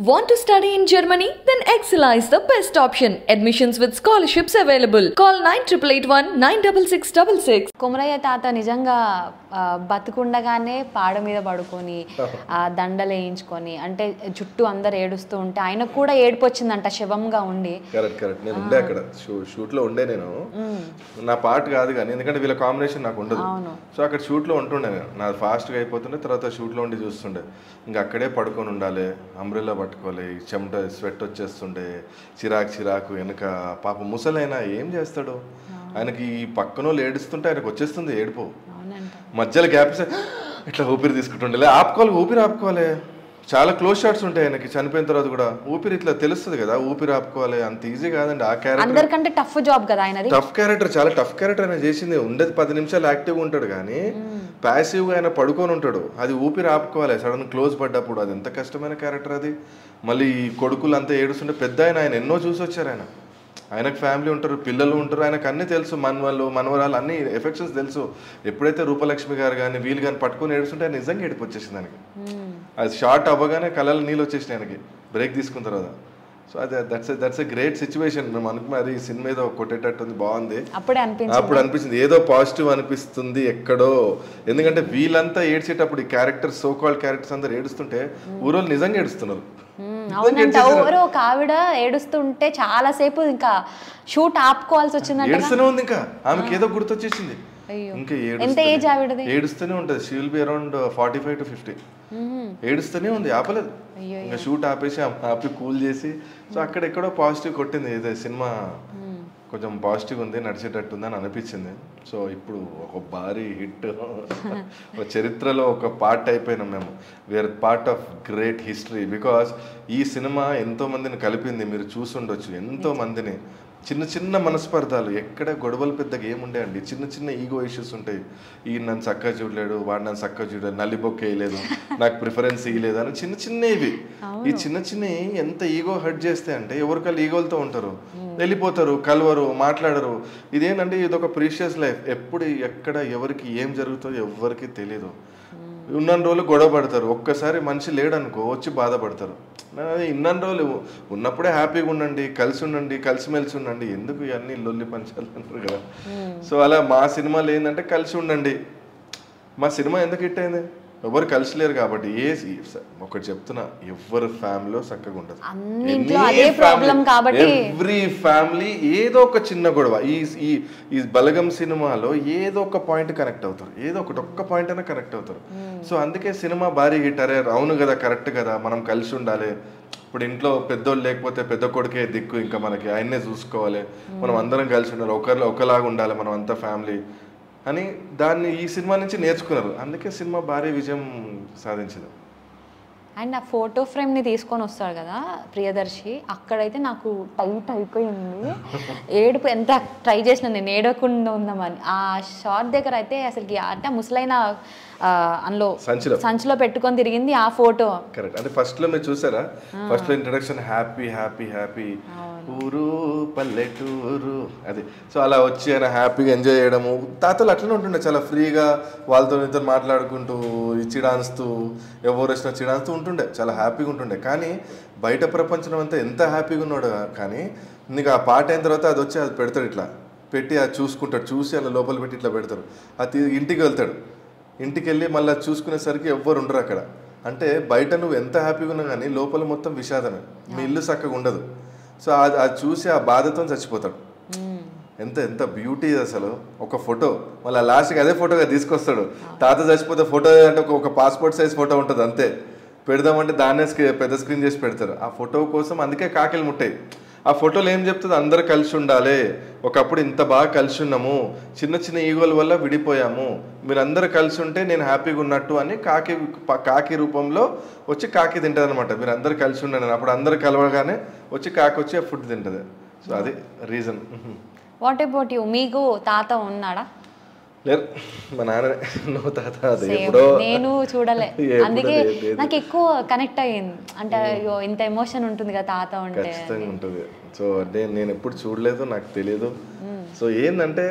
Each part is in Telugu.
Want to study in Germany? Then Excella is the best option. Admissions with scholarships available. Call 9881 96666. Komaraiah తాత నిజంగా బతుకుండగానే పాడ మీద పడుకొని దండలు వేయించుకొని అంటే చుట్టూ అందరు ఏడుస్తూ ఉంటే ఆయనకు కూడా ఏడుపు వచ్చిందంట శవంగా ఉండి. కరెక్ట్ నేను ఉండే అక్కడ షూట్ లో ఉండే నేను నా పార్ట్ కాదు కానీ ఎందుకంటే వీళ్ళ కాంబినేషన్ నాకు ఉండదు. సో అక్కడ షూట్ లో ఉంటుండే నేను నాది ఫాస్ట్ గా అయిపోతుండే తర్వాత షూట్ లో ఉండి చూస్తుండే ఇంకా అక్కడే పడుకొని ఉండాలి అంబ్రెల్లా పట్టుకోవాలి చెమట స్వెట్ వచ్చేస్తుండే చిరాకు వెనుక పాప ముసలైనా ఏం చేస్తాడు ఆయనకి ఈ పక్కన వాళ్ళు ఏడుస్తుంటే ఆయనకు వచ్చేస్తుంది ఏడుపు మధ్యలో గ్యాప్ ఇట్లా ఊపిరి తీసుకుంటుండే ఊపిరి ఆపుకోవాలి చాలా క్లోజ్ షాట్స్ ఉంటాయి ఆయనకి చనిపోయిన తర్వాత కూడా ఊపిరి ఇట్లా తెలుస్తుంది కదా ఊపిరి ఆపుకోవాలి అంత ఈజీ కాదండి ఆ క్యారెక్టర్ టఫ్ జాబ్ కదా ఆయన టఫ్ క్యారెక్టర్ చాలా టఫ్ క్యారెక్టర్ ఆయన చేసింది ఉండేది 10 నిమిషాలు యాక్టివ్గా ఉంటాడు కానీ ప్యాసివ్గా ఆయన పడుకొని ఉంటాడు అది ఊపిరి ఆపుకోవాలి సడన్ క్లోజ్ పడ్డప్పుడు అది ఎంత కష్టమైన క్యారెక్టర్ అది మళ్ళీ ఈ కొడుకులు అంతా ఏడుస్తుంటే పెద్ద ఆయన ఎన్నో చూసి వచ్చారు ఆయనకు ఫ్యామిలీ ఉంటారు పిల్లలు ఉంటారు ఆయనకు అన్నీ తెలుసు మనవరాలు అన్ని ఎఫెక్షన్స్ తెలుసు ఎప్పుడైతే రూపలక్ష్మి గారు కానీ వీళ్ళు కానీ పట్టుకొని ఏడుస్తుంటే ఆయన నిజంగా ఏడుపు వచ్చేసింది ఆయనకి అది షార్ట్ అవ్వగానే కళ్ళలో నీళ్ళు వచ్చేసినాయి ఆయనకి బ్రేక్ తీసుకున్న తర్వాత సో అదే దట్స్ ఎ గ్రేట్ సిచ్యువేషన్ మేము అనుకున్న అది సినిమా ఏదో కొట్టేటట్టు ఉంది బాగుంది అప్పుడు అనిపించింది ఏదో పాజిటివ్ అనిపిస్తుంది ఎక్కడో ఎందుకంటే వీళ్ళంతా ఏడ్చేటప్పుడు ఈ క్యారెక్టర్స్ సో కాల్డ్ క్యారెక్టర్స్ అందరు ఏడుస్తుంటే ఊరోళ్ళు నిజంగా ఏడుస్తున్నారు. అవునంట ఎవరో ఒక ఆవిడ ఏడుస్తుంటే చాలా సేపు ఇంకా షూట్ ఆపుకోవాల్సి వచ్చిందంట ఏడుస్తూనే ఉంది ఇంకా ఆమెకి ఏదో గుర్తొచ్చేసింది ఇంకా ఏడుస్తూనే ఉంటుంది she will be around 45 to 50 ఏడుస్తూనే ఉంది ఆపలేదు ఇంకా షూట్ ఆపేసి ఆపి కూల్ చేసి సో అక్కడ ఎక్కడో పాజిటివ్ కొట్టింది ఏదో సినిమా కొంచెం పాజిటివ్ ఉంది నడిచేటట్టుంది అని అనిపించింది. సో ఇప్పుడు ఒక భారీ హిట్ ఒక చరిత్రలో ఒక పార్ట్ అయిపోయినాం మేము we are part of great history because ఈ సినిమా ఎంతో మందిని కలిపింది మీరు చూసుండొచ్చు ఎంతో మందిని చిన్న మనస్పర్ధాలు ఎక్కడ గొడవలు పెద్దగా ఏముండే అండి చిన్న ఈగో ఇష్యూస్ ఉంటాయి ఈ నన్ను చక్కగా చూడలేడు వాడు నన్ను చక్కగా చూడలేదు నల్లిబొక్క వేయలేదు నాకు ప్రిఫరెన్స్ ఇవ్వలేదు అని ఇవి ఈ చిన్న ఎంత ఈగో హర్ట్ చేస్తే అంటే ఎవరికల్లా ఈగోలతో ఉంటారు వెళ్ళిపోతారు కలవరు మాట్లాడరు ఇదేంటంటే ఇది ఒక ప్రీషియస్ లైఫ్ ఎప్పుడు ఎక్కడ ఎవరికి ఏం జరుగుతుందో ఎవరికి తెలియదు ఉన్న రోజులు గొడవ పడతారు ఒక్కసారి మనిషి లేడనుకో వచ్చి బాధపడతారు ఇన్న రోజులు ఉన్నప్పుడే హ్యాపీగా ఉండండి కలిసిమెలిసి ఉండండి ఎందుకు ఇవన్నీ లొల్లి పంచాలు అంటారు కదా. సో అలా మా సినిమాలు ఏంటంటే కలిసి ఉండండి మా సినిమా ఎందుకు హిట్ అయింది ఎవరు కలిసి లేరు కాబట్టి ఒకటి చెప్తున్నా ఎవరి ఫ్యామిలీలో చక్కగా ఉండదు ఎవ్రీ ఫ్యామిలీ ఏదో ఒక చిన్న గొడవ ఈ బలగం సినిమాలో ఏదో ఒక పాయింట్ కనెక్ట్ అవుతారు ఏదో ఒక్క పాయింట్ అయినా కనెక్ట్ అవుతారు. సో అందుకే సినిమా భారీ హిట్ అరే అవును కదా కరెక్ట్ కదా మనం కలిసి ఉండాలి ఇప్పుడు ఇంట్లో పెద్దోళ్ళు లేకపోతే పెద్ద కొడుకే దిక్కు ఇంకా మనకి ఆయన్నే చూసుకోవాలి మనం అందరం కలిసి ఉండాలి ఒకలాగా ఉండాలి మనం అంతా ఫ్యామిలీ అని దాన్ని ఈ సినిమా నుంచి నేర్చుకున్నారు అందుకే సినిమా భారీ విజయం సాధించింది. అండ్ ఆ ఫోటో ఫ్రేమ్ని తీసుకొని వస్తాడు కదా ప్రియదర్శి అక్కడైతే నాకు టైట్ అయిపోయింది ఏడుపు ఎంత ట్రై చేసిన నేను ఏడవకుండా ఉందామని ఆ షార్ట్ దగ్గర అయితే అసలు అంటే ముసలైన అందులో సంచిలో పెట్టుకొని తిరిగింది ఆ ఫోటో కరెక్ట్ అంటే ఫస్ట్ లో మీరు చూసారా ఫస్ట్ లో ఇంట్రడక్షన్ హ్యాపీ ఊరు పల్లెటూరు అది సో అలా వచ్చి ఆయన హ్యాపీగా ఎంజాయ్ చేయడము తాతలు అట్లనే ఉంటుండే చాలా ఫ్రీగా వాళ్ళతో మాట్లాడుకుంటూ చిడాన్స్తూ ఎవరు వచ్చినా చిడాన్స్తూ ఉంటుండే చాలా హ్యాపీగా ఉంటుండే కానీ బయట ప్రపంచం అంతా ఎంత హ్యాపీగా ఉన్నాడు కానీ నీకు ఆ పాట అయిన తర్వాత అది వచ్చి అది పెడతాడు ఇట్లా పెట్టి అది చూసుకుంటాడు చూసి అలా లోపల పెట్టి ఇట్లా పెడతాడు అది ఇంటికి వెళ్తాడు ఇంటికి వెళ్ళి మళ్ళీ చూసుకునేసరికి ఎవ్వరు ఉండరు అక్కడ అంటే బయట నువ్వు ఎంత హ్యాపీగా ఉన్నా కానీ లోపల మొత్తం విషాదమే మీ ఇల్లు చక్కగా ఉండదు. సో అది చూసి ఆ బాధతో చచ్చిపోతాడు ఎంత బ్యూటీ అసలు ఒక ఫోటో మళ్ళీ లాస్ట్కి అదే ఫోటోగా తీసుకొస్తాడు తాత చచ్చిపోతే ఫోటో అంటే ఒక పాస్పోర్ట్ సైజ్ ఫోటో ఉంటుంది అంతే పెడదామంటే దాన్నే పెద్ద స్క్రీన్ చేసి పెడతారు ఆ ఫోటో కోసం అందుకే కాకిలు ముట్టాయి ఆ ఫోటోలో ఏం చెప్తుంది అందరు కలిసి ఉండాలి ఒకప్పుడు ఇంత బాగా కలిసి ఉన్నాము చిన్న ఈగోల వల్ల విడిపోయాము మీరు అందరు కలిసి ఉంటే నేను హ్యాపీగా ఉన్నట్టు అని కాకి రూపంలో వచ్చి కాకి తింటుంది అనమాట మీరు అందరు కలిసి ఉండండి అప్పుడు అందరు కలవగానే వచ్చి కాకి వచ్చి ఫుడ్ తింటుంది. సో అది రీజన్. వాట్ అబౌట్ యు మీకు తాత ఉన్నాడా? లేరు మా నాన్న నువ్వు తాత నేను చూడలే అందుకే నాకు ఎక్కువ కనెక్ట్ అయ్యింది అంటే అయ్యో ఇంత ఎమోషన్ ఉంటుంది కదా తాత ఉంటే ఖచ్చితంగా ఉంటుంది. సో అంటే నేను ఎప్పుడు చూడలేదు నాకు తెలియదు. సో ఏంటంటే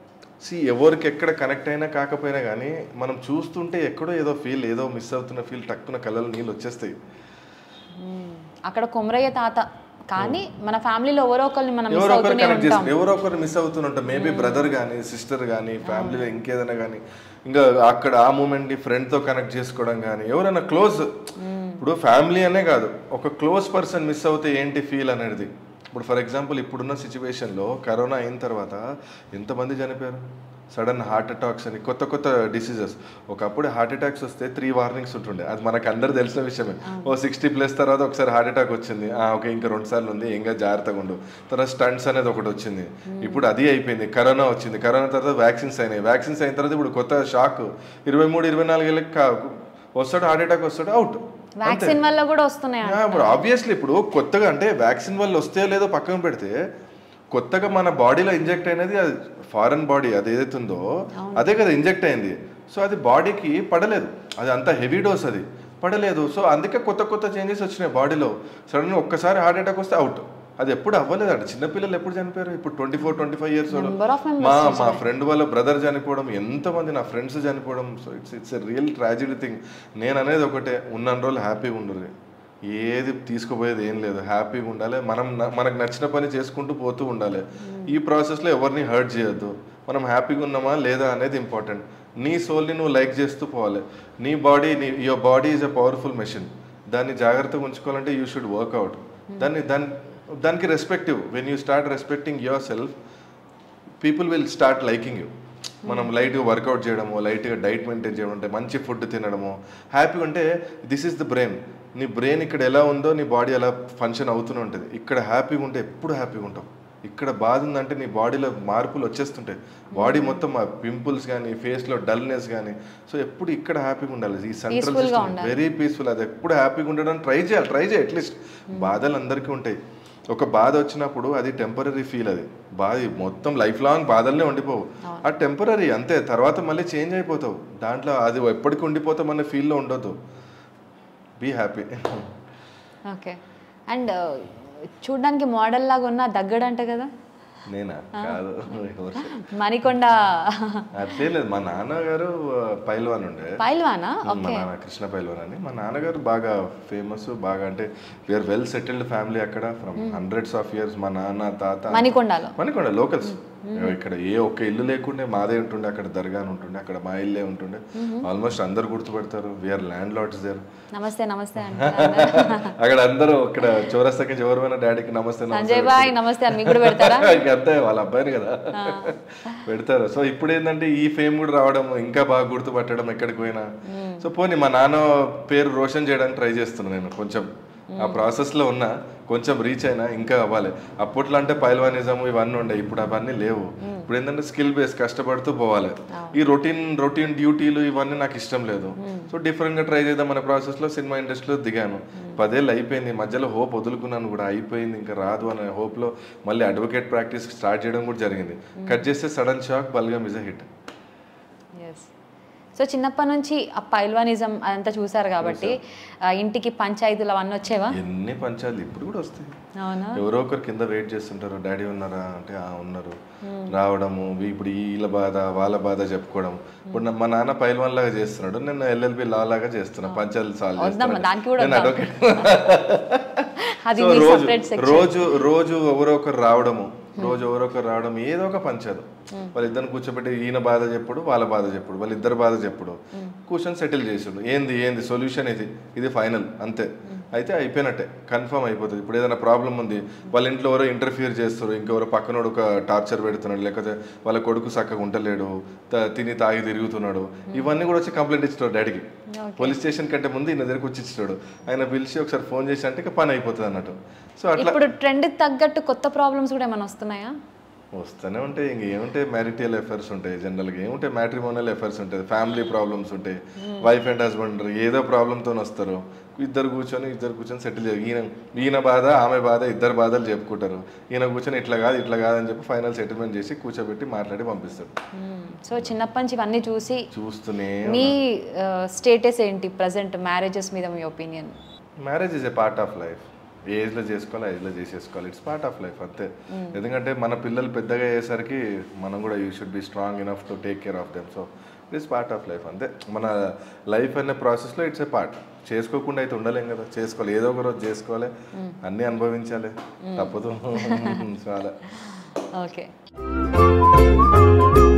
ఎవరికి ఎక్కడ కనెక్ట్ అయినా కాకపోయినా కానీ మనం చూస్తుంటే ఎక్కడో ఏదో ఫీల్ ఏదో మిస్ అవుతున్న ఫీల్ టక్కున కళ్ళలో నీళ్ళు వచ్చేస్తాయి. అక్కడ కొమరయ్య తాత కానీ మన ఫ్యామిలీలో ఎవరో ఒకరిని మనం ఎవరో ఒకరు మిస్ అవుతుంటాం. మేబీ బ్రదర్ కానీ సిస్టర్ కానీ ఫ్యామిలీలో ఇంకేదైనా కానీ ఇంకా అక్కడ ఆ మూమెంట్ని ఫ్రెండ్తో కనెక్ట్ చేసుకోవడం కానీ ఎవరైనా క్లోజ్, ఇప్పుడు ఫ్యామిలీ అనే కాదు ఒక క్లోజ్ పర్సన్ మిస్ అవుతే ఏంటి ఫీల్ అనేది. ఇప్పుడు ఫర్ ఎగ్జాంపుల్ ఇప్పుడున్న సిచ్యువేషన్లో కరోనా అయిన తర్వాత ఎంతమంది చనిపోయారు, సడన్ హార్ట్ అటాక్స్ అని కొత్త కొత్త డిసీజెస్. ఒకప్పుడు హార్ట్ అటాక్స్ వస్తే 3 వార్నింగ్స్ ఉంటుండే, అది మనకు అందరు తెలిసిన విషయమే. 60+ తర్వాత ఒకసారి హార్ట్ అటాక్ వచ్చింది, ఓకే ఇంకా 2 సార్లు ఉంది, ఇంకా జాగ్రత్తగా ఉండు. తర్వాత స్టంట్స్ అనేది ఒకటి వచ్చింది, ఇప్పుడు అది అయిపోయింది. కరోనా వచ్చింది, కరోనా తర్వాత వ్యాక్సిన్స్ అయినాయి, వ్యాక్సిన్స్ అయిన తర్వాత ఇప్పుడు కొత్త షాక్ 23-24 ఏళ్ళకి వస్తాడు హార్ట్ అటాక్, వస్తాడు అవుట్. వ్యాక్సిన్ వల్ల కూడా వస్తున్నాయి. ఇప్పుడు ఆబ్వియస్లీ ఇప్పుడు కొత్తగా అంటే వ్యాక్సిన్ వల్ల వస్తే లేదో పక్కన పెడితే కొత్తగా మన బాడీలో ఇంజెక్ట్ అయినది అది ఫారెన్ బాడీ అది ఏదైతే ఉందో అదే కదా ఇంజెక్ట్ అయింది. సో అది బాడీకి పడలేదు, అది అంత హెవీ డోస్ అది పడలేదు. సో అందుకే కొత్త కొత్త చేంజెస్ వచ్చినాయి బాడీలో. సడన్గా ఒక్కసారి హార్ట్ అటాక్ వస్తే అవుట్. అది ఎప్పుడు అవ్వలేదు అండి. చిన్నపిల్లలు ఎప్పుడు చనిపోయారు, ఇప్పుడు 24-25 ఇయర్స్ మా ఫ్రెండ్ వాళ్ళ బ్రదర్ చనిపోవడం, ఎంతమంది నా ఫ్రెండ్స్ చనిపోవడం. So it's a real tragedy thing. నేను అనేది ఒకటే, ఉన్న రోజులు హ్యాపీగా ఉండరు, ఏది తీసుకుపోయేది ఏం లేదు, హ్యాపీగా ఉండాలి. మనకు నచ్చిన పని చేసుకుంటూ పోతూ ఉండాలి. ఈ ప్రాసెస్లో ఎవరిని హర్ట్ చేయొద్దు. మనం హ్యాపీగా ఉన్నామా లేదా అనేది ఇంపార్టెంట్. నీ సోల్ని నువ్వు లైక్ చేస్తూ పోవాలి. నీ body your body is a powerful machine. దాన్ని జాగ్రత్తగా ఉంచుకోవాలంటే యూ షుడ్ వర్క్అవుట్. దానికి respective. When you start respecting yourself, people will start liking you. మనం లైట్గా వర్కౌట్ చేయడము, లైట్గా డైట్ మెయింటైన్ చేయడం, అంటే మంచి ఫుడ్ తినడము, హ్యాపీగా ఉంటే దిస్ ఈస్ ద బ్రెయిన్. నీ బ్రెయిన్ ఇక్కడ ఎలా ఉందో నీ బాడీ అలా ఫంక్షన్ అవుతూనే ఉంటుంది. ఇక్కడ హ్యాపీగా ఉంటే ఎప్పుడు హ్యాపీగా ఉంటావు. ఇక్కడ బాధ ఉందంటే నీ బాడీలో మార్పులు వచ్చేస్తుంటాయి. బాడీ మొత్తం ఆ పింపుల్స్ కానీ ఫేస్లో డల్నెస్ కానీ. సో ఎప్పుడు ఇక్కడ హ్యాపీగా ఉండాలి. ఈ సెంట్రల్ సిస్టమ్ వెరీ పీస్ఫుల్. అది ఎప్పుడు హ్యాపీగా ఉండడానికి ట్రై చేయాలి. అట్లీస్ట్ బాధలు అందరికీ ఉంటాయి. ఒక బాధ వచ్చినప్పుడు అది టెంపరీ ఫీల్. అది బాధ మొత్తం లైఫ్ లాంగ్ బాధల్నే ఉండిపోవు, అది టెంపరీ అంతే. తర్వాత మళ్ళీ చేంజ్ అయిపోతావు. దాంట్లో అది ఎప్పటికీ ఉండిపోతాం అనే ఫీల్లో ఉండొద్దు. Be happy. ఓకే. అండ్ చూడడానికి మోడల్ లాగా ఉన్న దగ్గడంట కదా? నేనా? కాదు, మణికొండ. అట్లే లేదు, మా నాన్నగారు పైల్వాన్ ఉండే. పైల్వానా? మా నాన్న కృష్ణ పైల్వాన్ అని. మా నాన్నగారు బాగా ఫేమస్, బాగా అంటే వీఆర్ వెల్ సెటిల్డ్ ఫ్యామిలీ అక్కడ ఫ్రమ్ హండ్రెడ్స్ ఆఫ్ ఇయర్స్. మా నాన్న తాత మణికొండ లోకల్స్. ఇక్కడ ఏ ఒక్క ఇల్లు లేకుండే మాదే ఉంటుండే, అక్కడ దర్గా ఉంటుండే, అక్కడ మా ఇల్లే ఉంటుండే. ఆల్మోస్ట్ అందరు గుర్తుపడతారు. We are landlords there. నమస్తే నమస్తే అక్కడ అందరూ ఇక్కడ చౌరస్తాకి ఎవరైనా డాడీకి నమస్తే నమస్తే అని కూడా పెడతారా? అంతే, వాళ్ళ అబ్బాయిని కదా పెడతారు. సో ఇప్పుడు ఏంటంటే ఈ ఫేమ్ కూడా రావడం, ఇంకా బాగా గుర్తుపట్టడం ఎక్కడికి పోయినా. సో పోనీ మా నాన్న పేరు రోషన్ చేయడానికి ట్రై చేస్తున్నాను నేను. కొంచెం ఆ ప్రాసెస్లో ఉన్నా, కొంచెం రీచ్ అయినా ఇంకా అవ్వాలి. అప్పట్లో అంటే పైల్వానిజం ఇవన్నీ ఉండే, ఇప్పుడు అవన్నీ లేవు. ఇప్పుడు ఏంటంటే స్కిల్ బేస్ కష్టపడుతూ పోవాలి. ఈ రొటీన్ డ్యూటీలు ఇవన్నీ నాకు ఇష్టం లేదు. సో డిఫరెంట్గా ట్రై చేద్దాం అనే ప్రాసెస్లో సినిమా ఇండస్ట్రీలో దిగాను. 10 ఏళ్ళు అయిపోయింది. మధ్యలో హోప్ వదులుకున్నాను కూడా, అయిపోయింది ఇంకా రాదు అనే హోప్లో మళ్ళీ అడ్వకేట్ ప్రాక్టీస్ స్టార్ట్ చేయడం కూడా జరిగింది. కట్ చేస్తే sudden shock, Balagam is a hit. So చిన్నప్పటి నుంచి ఆ పైల్వానిజం అదంతా చూసారు కాబట్టి ఇంటికి పంచాయతీలు అవన్నీ వచ్చేవా? ఎన్ని పంచాయతీలు ఇప్పుడు కూడా వస్తాయి. ఎవరో ఒకరు కింద వెయిట్ చేస్తుంటారు, డాడీ ఉన్నారా అంటే ఉన్నారు, రావడము. ఇప్పుడు వీళ్ళ బాధ వాళ్ళ బాధ చెప్పుకోవడం. ఇప్పుడు మా నాన్న పైల్వాన్ లాగా చేస్తున్నాడు, నేను LLB లా లాగా చేస్తున్నా, పంచాయతీలు సాల్వ్ చేస్తున్నాను, నేను అడ్వకేట్. రోజు ఎవరో ఒకరు రావడము, ఏదో ఒక పంచాయతీ. వాళ్ళిద్దరిని కూర్చోబెట్టి ఈయన బాధ చెప్పుడు, వాళ్ళ బాధ చెప్పుడు, వాళ్ళిద్దరు బాధ చెప్పుడు, కూర్చొని సెటిల్ చేసాడు. ఏంది సొల్యూషన్ ఇది ఫైనల్ అంతే. అయితే అయిపోయినట్టే, కన్ఫర్మ్ అయిపోతుంది. ఇప్పుడు ఏదైనా ప్రాబ్లం ఉంది, వాళ్ళ ఇంట్లో ఎవరో ఇంటర్ఫియర్ చేస్తారు, ఇంకెవరో పక్కనోడు ఒక టార్చర్ పెడుతున్నాడు, లేకపోతే వాళ్ళ కొడుకు చక్కగా ఉండలేడు, తిని తాగి తిరుగుతున్నాడు, ఇవన్నీ కూడా వచ్చి కంప్లైంట్ ఇచ్చాడు డాడీకి. పోలీస్ స్టేషన్ కంటే ముందు ఈయన దగ్గరికి వచ్చి ఇచ్చాడు. ఆయన పిలిచి ఒకసారి ఫోన్ చేసి అంటే ఇక పని అయిపోతుంది అన్నట్టు. సో అట్లా ఇప్పుడు ట్రెండ్ తగ్గట్టు కొత్త ప్రాబ్లమ్స్ కూడా ఏమైనా వస్తున్నాయా? వస్తూనే ఉంటాయి. ఇంకేముంటాయి, మ్యారిటల్ అఫైర్స్ ఉంటాయి, జనరల్గా ఏముంటాయి, మ్యాట్రిమోనియల్ అఫైర్స్ ఉంటాయి, ఫ్యామిలీ ప్రాబ్లమ్స్ ఉంటాయి, వైఫ్ అండ్ హస్బెండ్ ఏదో ప్రాబ్లంతో వస్తారు. ఇద్దరు కూర్చొని సెటిల్ చేయాలి. ఈయన బాధ ఆమె బాధ ఇద్దరు బాధలు చెప్పుకుంటారు. ఈయన కూర్చొని ఇట్లా కాదని చెప్పి ఫైనల్ సెటిల్మెంట్ చేసి కూర్చోబెట్టి మాట్లాడి పంపిస్తాడు. సో చిన్నప్పటి నుంచి ఇవన్నీ చూస్తూనే మీ స్టేటస్ ఏంటి ప్రజెంట్ మ్యారేజెస్ మీద మీ opinion? Marriage is a part of life. ఏజ్లో చేసుకోవాలి, ఏజ్లో చేసేసుకోవాలి, ఇట్స్ పార్ట్ ఆఫ్ లైఫ్ అంతే. ఎందుకంటే మన పిల్లలు పెద్దగా అయ్యేసరికి మనం కూడా you should be strong enough to take care of them. So it's part of life అంతే. మన లైఫ్ అనే ప్రాసెస్లో ఇట్స్ ఎ పార్ట్. చేసుకోకుండా అయితే ఉండలేం కదా, చేసుకోవాలి, ఏదో ఒక రోజు చేసుకోవాలి, అన్నీ అనుభవించాలి, తప్పదు. చాలా ఓకే.